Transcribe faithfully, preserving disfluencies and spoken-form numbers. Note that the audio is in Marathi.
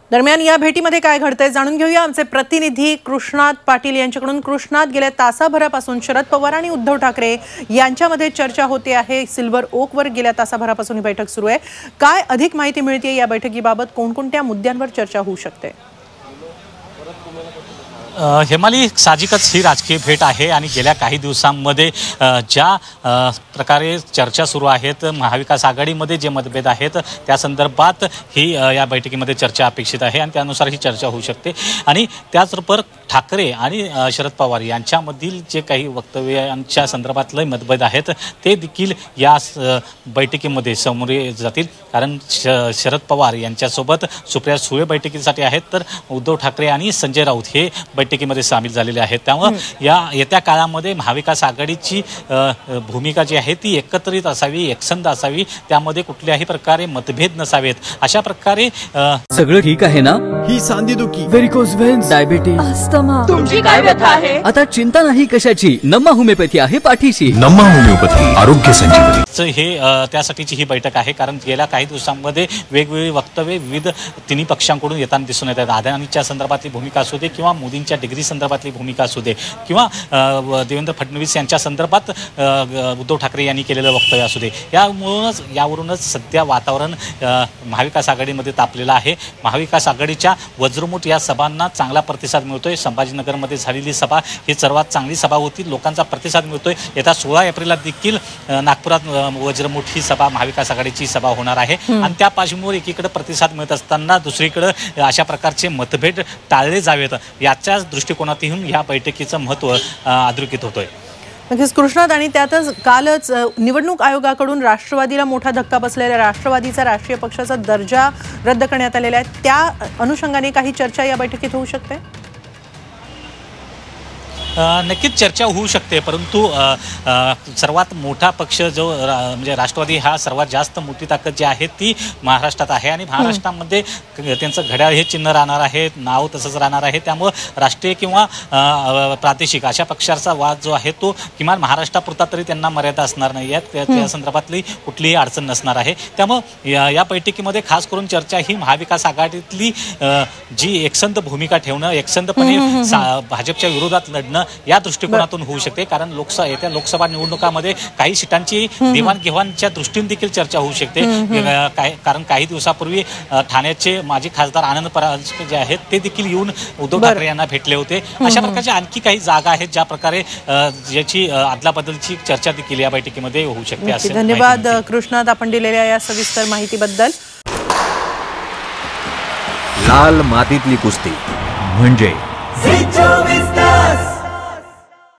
दरम्यान या भेटीमध्ये काय घडतंय जाणून घेऊया आमचे प्रतिनिधी कृष्णात पाटील यांच्याकडून। कृष्णात, गेल्या तासाभरापासून शरद पवार आणि उद्धव ठाकरे यांच्यामध्ये चर्चा होते आहे। सिल्वर ओकवर गेल्या तासाभरापासून ही बैठक सुरू आहे। काय अधिक माहिती मिळते या बैठकीबाबत? कोणकोणत्या मुद्द्यांवर चर्चा होऊ शकते? हेमाली, साहजिकच ही राजकीय भेट आहे आणि गेल्या काही दिवसांमध्ये ज्या प्रकारे चर्चा सुरू आहेत, महाविकास आघाडीमध्ये जे मतभेद आहेत त्या संदर्भात ही या बैठकीमध्ये चर्चा अपेक्षित आहे आणि त्यानुसार ही चर्चा होऊ शकते। आणि त्याचबरोबर ठाकरे आणि शरद पवार यांच्यामधील जे काही वक्तव्यांच्या संदर्भातले मतभेद आहेत ते देखील या बैठकीमध्ये समोर जातील। कारण शरद पवार यांच्यासोबत सुप्रिया सुळे बैठकीसाठी आहेत, तर उद्धव ठाकरे आणि संजय राऊत हे बैठकीमध्ये सामील झालेले आहेत। त्यामुळे या येत्या काळामध्ये महाविकास आघाडीची भूमिका जी आहे ती एकत्रित असावी, एकसंध असावी, त्यामध्ये कुठल्याही प्रकारे मतभेद नसावेत, अशा प्रकारे सगळं ठीक आहे ना? ही सांधीदुखी, व्हेरिकोज व्हेन्स, डायबिटीज, अस्थमा, तुमची काय व्यथा आहे? आता चिंता नाही कशाची, नम्मा होमिओपॅथी आहे पाठीशी। नम्मा होमिओपॅथी, आरोग्य संजीवनी। हे त्यासाठीची ही बैठक आहे। कारण गेल्या काही दिवसांमध्ये वेगवेगळी वक्तव्ये विविध तिन्ही पक्षांकडून येताना दिसून येतात। अदानीच्या संदर्भातली भूमिका असू दे किंवा मोदींच्या डिग्री संदर्भातली भूमिका असू दे किंवा देवेंद्र फडणवीस यांच्या संदर्भात उद्धव ठाकरे यांनी केलेलं वक्तव्य असू दे, यामुळूनच यावरूनच सध्या वातावरण महाविकास आघाडीमध्ये तापलेलं आहे। महाविकास आघाडीच्या वज्रमुठ या सभांना चांगला प्रतिसाद मिळतोय। संभाजीनगरमध्ये झालेली सभा ही सर्वात चांगली सभा होती, लोकांचा प्रतिसाद मिळतोय। येत्या सोळा एप्रिलला देखील नागपुरात वज्रमुठ ही सभा महाविकास आघाडीची सभा होणार आहे आणि त्या पार्श्वभूमीवर एकीकडे प्रतिसाद मिळत असताना दुसरीकडे अशा प्रकारचे मतभेद टाळले जावेत याच्याच दृष्टिकोनातून या बैठकीचं महत्त्व अधोरेखित होतोय। नक्कीच कृष्णात, आणि त्यातच कालच निवडणूक आयोगाकडून राष्ट्रवादीला मोठा धक्का बसलेला, राष्ट्रवादीचा राष्ट्रीय पक्षाचा दर्जा रद्द करण्यात आलेला आहे। त्या अनुषंगाने काही चर्चा या बैठकीत होऊ शकते? नक्कीच चर्चा होऊ शकते, परंतु सर्वात मोठा पक्ष जो म्हणजे राष्ट्रवादी हा सर्वात जास्त मोठी ताकद जी आहे ती महाराष्ट्रात आहे आणि महाराष्ट्रामध्ये त्यांचं घड्याळ हे चिन्ह राहणार आहे, नाव तसंच राहणार आहे। त्यामुळं राष्ट्रीय किंवा प्रादेशिक अशा पक्षाचा वाद जो आहे तो किमान महाराष्ट्रापुरता तरी त्यांना मर्यादा असणार नाही आहेत, त्या संदर्भातली कुठलीही अडचण नसणार आहे। त्यामुळं या बैठकीमध्ये खास करून चर्चा ही महाविकास आघाडीतली जी एकसंध भूमिका ठेवणं, एकसंधपणे भाजपच्या विरोधात लढणं या दृष्टिकोनातून होऊ शकते। कारण लोकसभा येत्या लोकसभा निवडणुकामध्ये काही सीटांची देवाणघेवाणच्या दृष्टीने देखील चर्चा होऊ शकते। कारण काही दिवसापूर्वी ठाण्याचे माजी खासदार आनंद परांजपे जे आहेत ते देखील येऊन उद्धव ठाकरे यांना भेटले होते। अशा प्रकारच्या आणखी काही जागा आहेत ज्या प्रकारे ज्याची अदलाबदलची चर्चा देखील या बैठकीमध्ये होऊ शकते। असे धन्यवाद कृष्णात, आपण दिलेल्या या सविस्तर माहितीबद्दल। लाल मातीतली कुस्ती म्हणजे